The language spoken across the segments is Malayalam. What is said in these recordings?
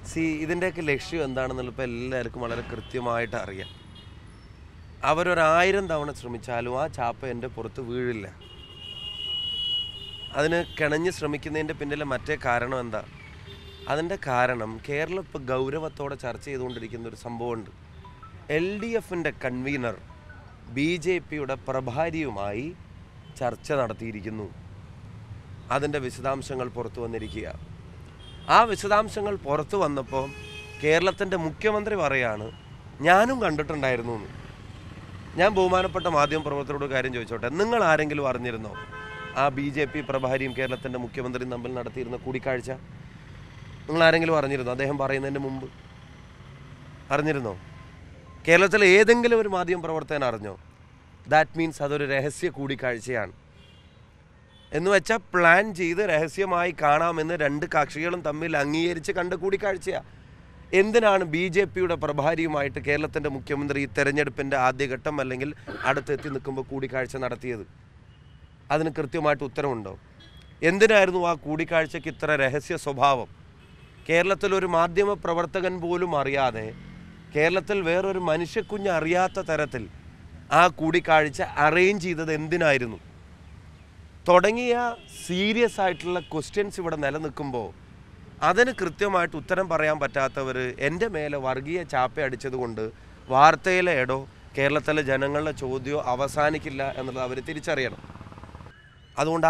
ഇതിൻ്റെയൊക്കെ ലക്ഷ്യം എന്താണെന്നുള്ള ഇപ്പോൾ എല്ലാവർക്കും വളരെ കൃത്യമായിട്ട് അറിയാം. അവരൊരായിരം തവണ ശ്രമിച്ചാലും ആ ചാപ്പ എൻ്റെ പുറത്ത് വീഴില്ല. അതിന് കിണഞ്ഞ് ശ്രമിക്കുന്നതിൻ്റെ പിന്നിലെ മറ്റേ കാരണം എന്താ? അതിൻ്റെ കാരണം കേരളം ഇപ്പോൾ ഗൗരവത്തോടെ ചർച്ച ചെയ്തുകൊണ്ടിരിക്കുന്ന ഒരു സംഭവമുണ്ട്. LDFൻ്റെ കൺവീനർ BJPയുടെ പ്രഭാരിയുമായി ചർച്ച നടത്തിയിരിക്കുന്നു. അതിൻ്റെ വിശദാംശങ്ങൾ പുറത്തു വന്നിരിക്കുക. ആ വിശദാംശങ്ങൾ പുറത്തു വന്നപ്പോൾ കേരളത്തിൻ്റെ മുഖ്യമന്ത്രി പറയാണ്, ഞാനും കണ്ടിട്ടുണ്ടായിരുന്നു എന്ന്. ഞാൻ ബഹുമാനപ്പെട്ട മാധ്യമപ്രവർത്തകരോട് കാര്യം ചോദിച്ചോട്ടെ, നിങ്ങൾ ആരെങ്കിലും അറിഞ്ഞിരുന്നോ ആ BJP പ്രഭാരിയും കേരളത്തിൻ്റെ മുഖ്യമന്ത്രിയും തമ്മിൽ നടത്തിയിരുന്ന കൂടിക്കാഴ്ച? നിങ്ങൾ ആരെങ്കിലും അറിഞ്ഞിരുന്നോ? അദ്ദേഹം പറയുന്നതിന് മുമ്പ് അറിഞ്ഞിരുന്നോ? കേരളത്തിലെ ഏതെങ്കിലും ഒരു മാധ്യമപ്രവർത്തകൻ അറിഞ്ഞോ? ദാറ്റ് മീൻസ് അതൊരു രഹസ്യ കൂടിക്കാഴ്ചയാണ് എന്ന് വെച്ചാൽ പ്ലാൻ ചെയ്ത് രഹസ്യമായി കാണാമെന്ന് രണ്ട് കക്ഷികളും തമ്മിൽ അംഗീകരിച്ച് കണ്ട കൂടിക്കാഴ്ചയാണ്. എന്തിനാണ് BJPയുടെ പ്രഭാരിയുമായിട്ട് കേരളത്തിൻ്റെ മുഖ്യമന്ത്രി ഈ തെരഞ്ഞെടുപ്പിൻ്റെ ആദ്യഘട്ടം അല്ലെങ്കിൽ അടുത്തെത്തി നിൽക്കുമ്പോൾ കൂടിക്കാഴ്ച നടത്തിയത്? അതിന് കൃത്യമായിട്ട് ഉത്തരവുണ്ടോ? എന്തിനായിരുന്നു ആ കൂടിക്കാഴ്ചയ്ക്ക് ഇത്ര രഹസ്യ സ്വഭാവം? കേരളത്തിലൊരു മാധ്യമ പ്രവർത്തകൻ പോലും അറിയാതെ, കേരളത്തിൽ വേറൊരു മനുഷ്യക്കുഞ്ഞ് അറിയാത്ത തരത്തിൽ ആ കൂടിക്കാഴ്ച അറേഞ്ച് ചെയ്തത് എന്തിനായിരുന്നു തുടങ്ങിയ സീരിയസ് ആയിട്ടുള്ള ക്വസ്റ്റ്യൻസ് ഇവിടെ നിലനിൽക്കുമ്പോൾ അതിന് കൃത്യമായിട്ട് ഉത്തരം പറയാൻ പറ്റാത്തവർ എൻ്റെ മേലെ വർഗീയ ചാപ്പ അടിച്ചതുകൊണ്ട് വാർത്തയിലെ ഇടോ കേരളത്തിലെ ജനങ്ങളുടെ ചോദ്യമോ അവസാനിക്കില്ല എന്നുള്ളത് അവർ തിരിച്ചറിയണം. അതുകൊണ്ട്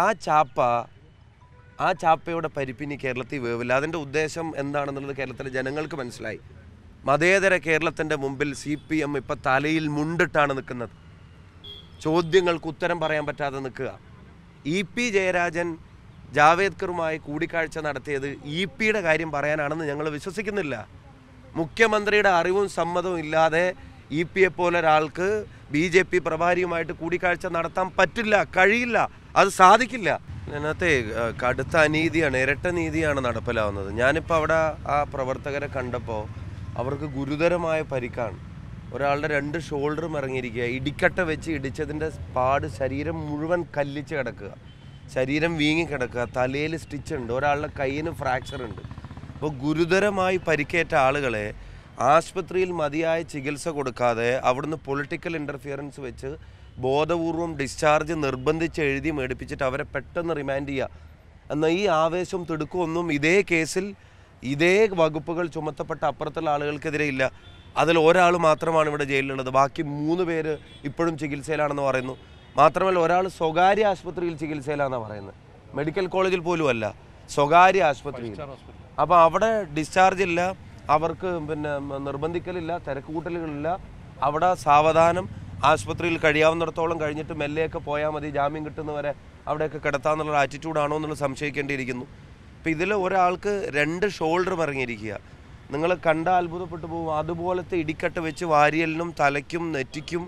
ആ ചാപ്പയുടെ പരിപ്പിനി കേരളത്തിൽ വേവില്ല. അതിൻ്റെ ഉദ്ദേശം എന്താണെന്നുള്ളത് കേരളത്തിലെ ജനങ്ങൾക്ക് മനസ്സിലായി. മതേതര കേരളത്തിൻ്റെ മുമ്പിൽ CPM ഇപ്പം തലയിൽ മുണ്ടിട്ടാണ് നിൽക്കുന്നത്. ചോദ്യങ്ങൾക്ക് ഉത്തരം പറയാൻ പറ്റാതെ നിൽക്കുക. EP ജയരാജൻ ജാവേദ്കറുമായി കൂടിക്കാഴ്ച നടത്തിയത് EPയുടെ കാര്യം പറയാനാണെന്ന് ഞങ്ങൾ വിശ്വസിക്കുന്നില്ല. മുഖ്യമന്ത്രിയുടെ അറിവും സമ്മതവും ഇല്ലാതെ EPയെ പോലെ ഒരാൾക്ക് BJP പ്രഭാരിയുമായിട്ട് കൂടിക്കാഴ്ച നടത്താൻ പറ്റില്ല, കഴിയില്ല, അത് സാധിക്കില്ല. അതിനകത്തെ കടുത്ത അനീതിയാണ്, ഇരട്ട നീതിയാണ് നടപ്പിലാവുന്നത്. ഞാനിപ്പോൾ അവിടെ ആ പ്രവർത്തകരെ കണ്ടപ്പോൾ അവർക്ക് ഗുരുതരമായ പരിക്കാണ്. ഒരാളുടെ 2 ഷോൾഡറും ഇറങ്ങിയിരിക്കുക, ഇടിക്കട്ട വെച്ച് ഇടിച്ചതിൻ്റെ പാട് ശരീരം മുഴുവൻ കല്ലിച്ച് കിടക്കുക, ശരീരം വീങ്ങി കിടക്കുക, തലയിൽ സ്റ്റിച്ചുണ്ട്, ഒരാളുടെ കയ്യിന് ഫ്രാക്ചർ ഉണ്ട്. അപ്പോൾ ഗുരുതരമായി പരിക്കേറ്റ ആളുകളെ ആശുപത്രിയിൽ മതിയായ ചികിത്സ കൊടുക്കാതെ അവിടുന്ന് പൊളിറ്റിക്കൽ ഇൻ്റർഫിയറൻസ് വെച്ച് ബോധപൂർവം ഡിസ്ചാർജ് നിർബന്ധിച്ച് എഴുതി മേടിപ്പിച്ചിട്ട് അവരെ പെട്ടെന്ന് റിമാൻഡ് ചെയ്യുക. എന്നാൽ ഈ ആവേശം തിടുക്കമൊന്നും ഇതേ കേസിൽ ഇതേ വകുപ്പുകൾ ചുമത്തപ്പെട്ട അപ്പുറത്തുള്ള ആളുകൾക്കെതിരെ ഇല്ല. അതിൽ ഒരാൾ മാത്രമാണ് ഇവിടെ ജയിലിലുള്ളത്. ബാക്കി 3 പേര് ഇപ്പോഴും ചികിത്സയിലാണെന്ന് പറയുന്നു. മാത്രമല്ല ഒരാൾ സ്വകാര്യ ആശുപത്രിയിൽ ചികിത്സയിലാണെന്നാണ് പറയുന്നത്, മെഡിക്കൽ കോളേജിൽ പോലും അല്ല, സ്വകാര്യ ആശുപത്രിയിൽ. അപ്പോൾ അവിടെ ഡിസ്ചാർജ് ഇല്ല, അവർക്ക് നിർബന്ധിക്കലില്ല, തിരക്കുകൂട്ടലുകളില്ല. അവിടെ സാവധാനം ആശുപത്രിയിൽ കഴിയാവുന്നിടത്തോളം കഴിഞ്ഞിട്ട് മെല്ലെയൊക്കെ പോയാൽ മതി, ജാമ്യം കിട്ടുന്നവരെ അവിടെയൊക്കെ കിടത്താമെന്നുള്ള ആറ്റിറ്റ്യൂഡാണോ എന്നുള്ളത് സംശയിക്കേണ്ടിയിരിക്കുന്നു. അപ്പോൾ ഇതിൽ ഒരാൾക്ക് 2 ഷോൾഡറും ഇറങ്ങിയിരിക്കുക. നിങ്ങൾ കണ്ട അത്ഭുതപ്പെട്ടു പോകും. അതുപോലത്തെ ഇടിക്കട്ട് വെച്ച് വാരിയലിനും തലയ്ക്കും നെറ്റിക്കും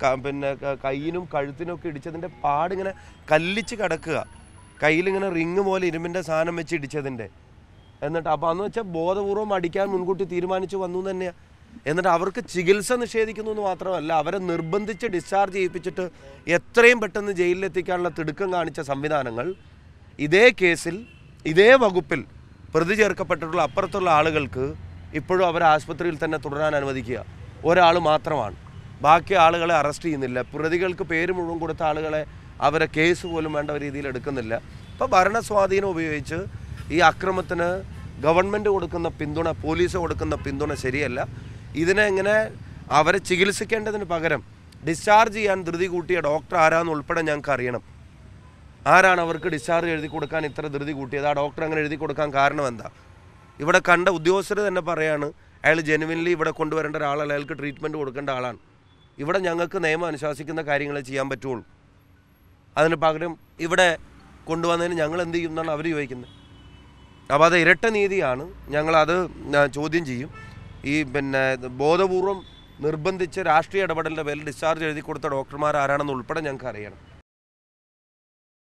കയ്യിനും കഴുത്തിനൊക്കെ ഇടിച്ചതിൻ്റെ പാടിങ്ങനെ കല്ലിച്ച് കിടക്കുക, കയ്യിലിങ്ങനെ റിങ് പോലെ ഇരുമ്പിൻ്റെ സാധനം വെച്ച് ഇടിച്ചതിൻ്റെ. എന്നിട്ട് അപ്പോൾ അന്ന് വെച്ചാൽ ബോധപൂർവം അടിക്കാൻ മുൻകൂട്ടി തീരുമാനിച്ചു വന്നു തന്നെയാണ്. എന്നിട്ട് അവർക്ക് ചികിത്സ നിഷേധിക്കുന്നു എന്ന് മാത്രമല്ല, അവരെ നിർബന്ധിച്ച് ഡിസ്ചാർജ് ചെയ്യിപ്പിച്ചിട്ട് എത്രയും പെട്ടെന്ന് ജയിലിലെത്തിക്കാനുള്ള തിടുക്കം കാണിച്ച സംവിധാനങ്ങൾ ഇതേ കേസിൽ ഇതേ വകുപ്പിൽ പ്രതി ചേർക്കപ്പെട്ടിട്ടുള്ള അപ്പുറത്തുള്ള ആളുകൾക്ക് ഇപ്പോഴും അവർ ആശുപത്രിയിൽ തന്നെ തുടരാൻ അനുവദിക്കുക. ഒരാൾ മാത്രമാണ്, ബാക്കി ആളുകളെ അറസ്റ്റ് ചെയ്യുന്നില്ല. പ്രതികൾക്ക് പേര് മുഴുവൻ കൊടുത്ത ആളുകളെ അവരെ കേസ് പോലും വേണ്ട രീതിയിൽ എടുക്കുന്നില്ല. ഇപ്പോൾ ഭരണസ്വാധീനം ഉപയോഗിച്ച് ഈ അക്രമത്തിന് ഗവൺമെൻറ് കൊടുക്കുന്ന പിന്തുണ, പോലീസ് കൊടുക്കുന്ന പിന്തുണ ശരിയല്ല. ഇതിനെ ഇങ്ങനെ അവരെ ചികിത്സിക്കേണ്ടതിന് പകരം ഡിസ്ചാർജ് ചെയ്യാൻ ധൃതി കൂട്ടിയ ഡോക്ടർ ആരാന്ന് ഉൾപ്പെടെ ഞങ്ങൾക്ക് അറിയണം. ആരാണ് അവർക്ക് ഡിസ്ചാർജ് എഴുതി കൊടുക്കാൻ ഇത്ര ധൃതി കൂട്ടിയത്? ആ ഡോക്ടർ അങ്ങനെ എഴുതി കൊടുക്കാൻ കാരണം എന്താ? ഇവിടെ കണ്ട ഉദ്യോഗസ്ഥർ തന്നെ പറയാണ്, അയാൾ ജെനുവിൻലി ഇവിടെ കൊണ്ടുവരേണ്ട ഒരാളല്ല, അയാൾക്ക് ട്രീറ്റ്മെൻറ്റ് കൊടുക്കേണ്ട ആളാണ്. ഇവിടെ ഞങ്ങൾക്ക് നിയമം അനുശാസിക്കുന്ന കാര്യങ്ങളെ ചെയ്യാൻ പറ്റുള്ളൂ. അതിന് പകരം ഇവിടെ കൊണ്ടുവന്നതിന് ഞങ്ങൾ എന്ത് ചെയ്യും എന്നാണ് അവർ ചോദിക്കുന്നത്. അപ്പോൾ അത് ഇരട്ട നീതിയാണ്. ഞങ്ങളത് ചോദ്യം ചെയ്യും. ഈ ബോധപൂർവം നിർബന്ധിച്ച് രാഷ്ട്രീയ ഇടപെടലിൻ്റെ പേരിൽ ഡിസ്ചാർജ് എഴുതി കൊടുത്ത ഡോക്ടർമാർ ആരാണെന്ന് ഉൾപ്പെടെ ഞങ്ങൾക്ക് അറിയണം.